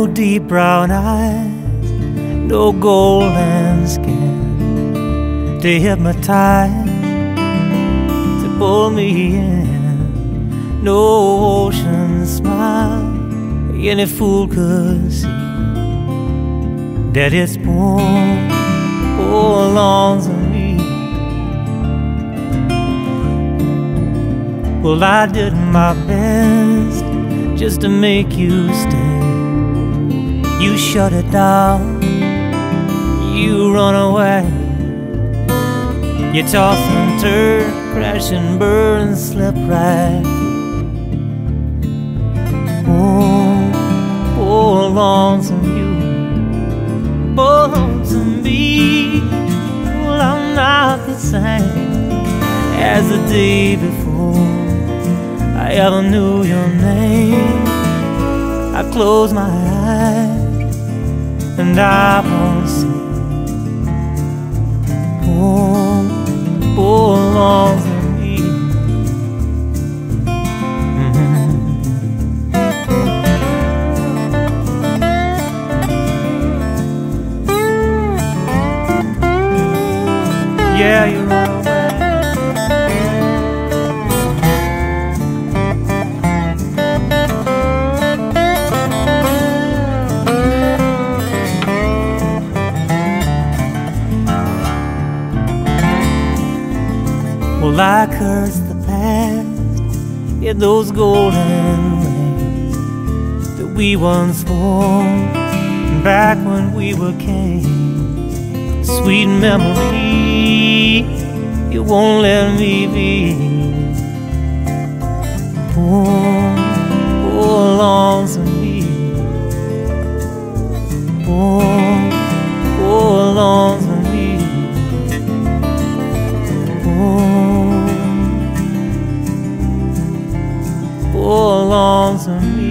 no deep brown eyes, no golden skin to hypnotize, to pull me in. No ocean smile, any fool could see that it's born belongs to me. Well, I did my best just to make you stay. You shut it down, you run away. You toss and turn, crash and burn, slip right through. Oh, lonesome you, lonesome me. Well, I'm not the same as the day before I ever knew your name. I close my eyes and I won't see. Belongs to me. Yeah, you run away. Well, I curse the past in those golden rays that we once wore back when we were kings. Sweet memory, you won't let me be. Belongs to me. Belongs to me. Belongs to me.